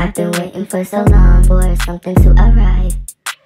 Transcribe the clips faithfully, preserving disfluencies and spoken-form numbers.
I've been waiting for so long for something to arrive,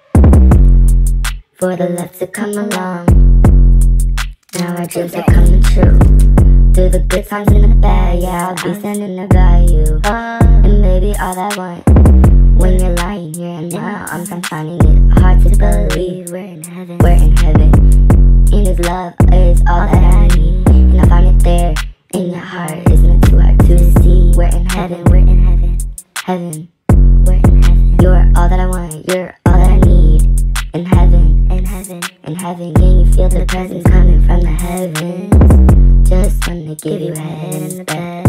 for the love to come along. Now our dreams are coming true. Through the good times and the bad, yeah, I'll be standing there by you. And maybe all I want, when you're lying here and now, I'm finding it hard to believe we're in heaven. We're in heaven, and His love is all that I need, and I find it there in your heart. Isn't it too hard to see? We're in heaven. We're in heaven. Heaven. We're in heaven. You're all that I want. You're all that I need. In heaven. In heaven. In heaven. Can you feel the presence coming from the heavens? Just wanna give you a head in the bed.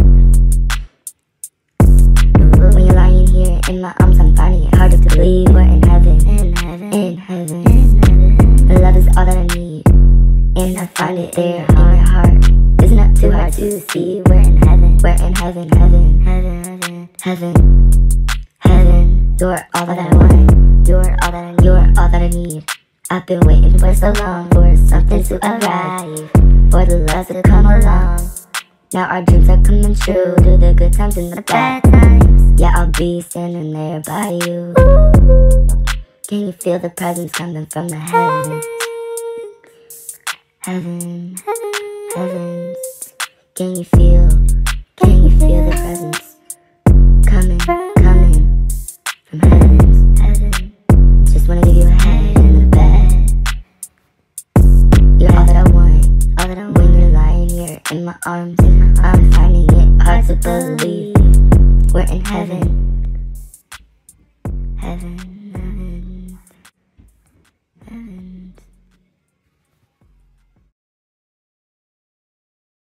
When you're lying here in my arms, I'm finding it harder to believe we're in heaven. In heaven. In heaven. In heaven. The love is all that I need, and I find it there in your heart. Isn't it too hard to see? We're in heaven. We're in heaven. Heaven. Heaven. Heaven. Heaven. Heaven. You're all that I want. You're all that I need. You're all that I need. I've been waiting for so long for something to arrive, for the love to come along. Now our dreams are coming true, through the good times and the bad times. Yeah, I'll be standing there by you. Can you feel the presence coming from the heavens? Heaven, heavens. Can you feel, can you feel the presence coming, coming from heavens, heaven? Just wanna give you a head in the bed. You're all that I want, all that I want. When you're lying here in my arms, I'm finding it hard to believe we're in heaven, heaven.